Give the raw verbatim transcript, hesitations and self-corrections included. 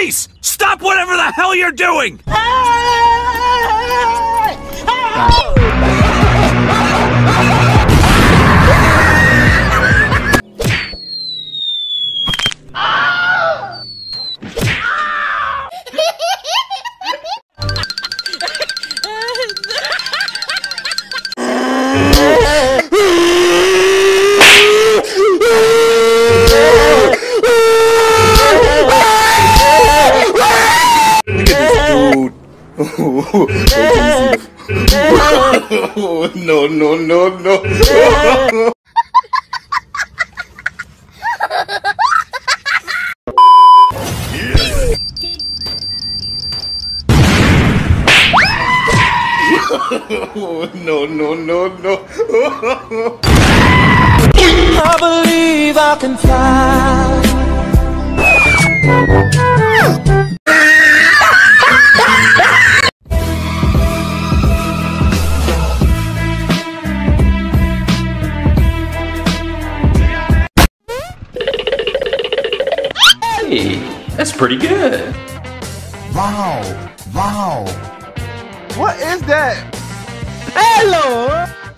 Police! Stop whatever the hell you're doing! Oh, no, no, no, no. Oh, no, no, no, no. I believe I can fly. Hey, that's pretty good. Wow, wow. What is that? Hello!